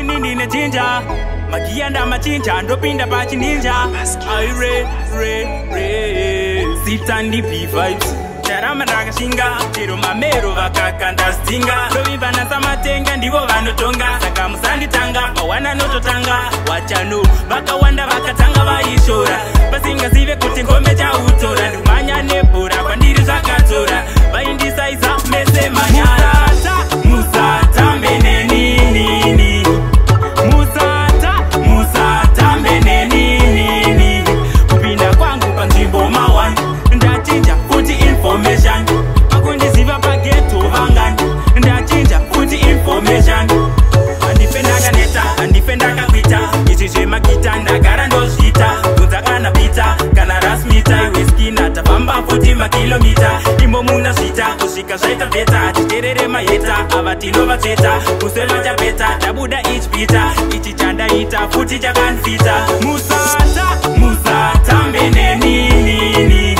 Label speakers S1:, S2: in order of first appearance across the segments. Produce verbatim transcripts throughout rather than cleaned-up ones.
S1: ini ndine chinja magia ndamachinja ndopinda pachininja aire re re sitandi b vibes charama ndakashinga chero mamero vakaka ndastinga ndovivana samatenga ndivo vanotonga saka musanditanga mawana nototanga wachano vakawanda vakatanga vaishora vasingazive kuti ngome chautora ndimanya nebhora kwandiri zvakadzora vaindisaiza mese manyara musatambe neninini musata musatambe neninini kupinda kwangu panzvimbo mawani ndachinja kuti information pakundiziva pageto vangani ndachinja kuti information handife ndakaneta handife ndakakwita izvi zvemagita ndagara ndozvita kunza kana pita kana rasmita iwe skina tafamba futi makilomita imo muna zvita kusvika zvaita bheta titerere maheta ava tinovatsveta kuseva chapeta tabuda ich pita ichi chandaita futi chakanfita musata musatambe neninini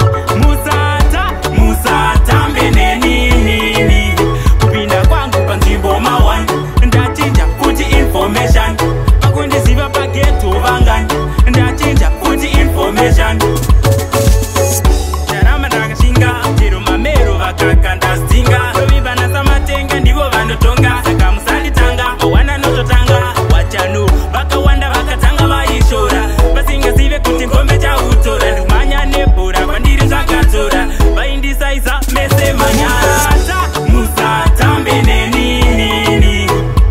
S1: musata musatambe neninini kupinda kwangu panzvimbo mawani ndachinja kuti information pakundiziva pageto vangani ndachinja kuti information charama ndakashinga chero mamero vakaka ndastinga ndovivana samatenga ndivo vanotonga saka musanditanga mawana nototanga wachano vakawanda vakatanga vaishora vasingazive kuti ngome chautora ndimanya nebhora kwandiri zvakadzora vaindisaiza mese manyara musatambe neninini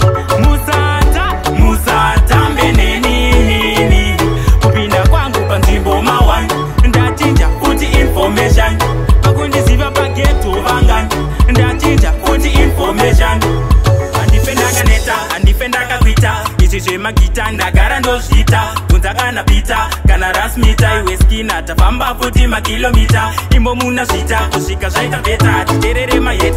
S1: musata musatambe neninini kupinda kwangu panzvimbo mawani ndachinja kuti information pakundiziva pageto vangani ndachinja kuti information handife ndakaneta handife ndakakwita izvi zvemagita ndagara ndozvita kunza kana pita kana rasmita iwe skina tafamba futi makilomita imo muna zvita kusvika zvaita bheta titerere maheta